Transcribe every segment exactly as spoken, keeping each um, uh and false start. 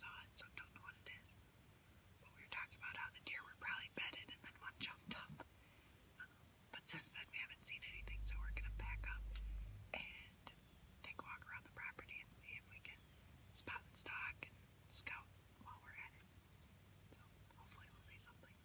saw it, so don't know what it is. But we were talking about how the deer were probably bedded and then one jumped up. Um, but since then we haven't seen anything, so we're gonna pack up and take a walk around the property and see if we can spot and stalk and scout while we're at it. So hopefully we'll see something.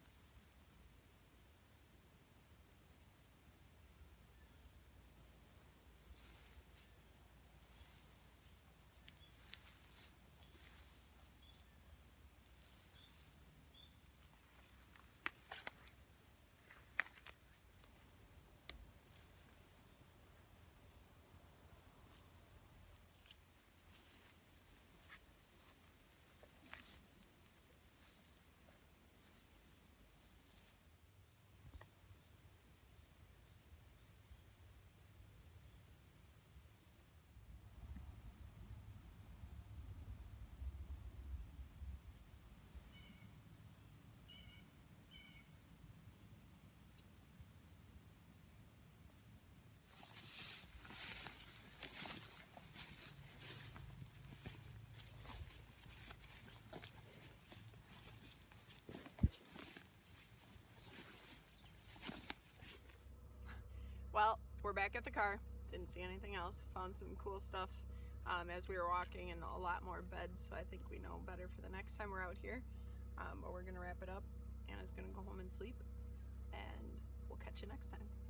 Well, we're back at the car. Didn't see anything else. Found some cool stuff um, as we were walking and a lot more beds, so I think we know better for the next time we're out here. Um, but we're gonna wrap it up. Anna's gonna go home and sleep, and we'll catch you next time.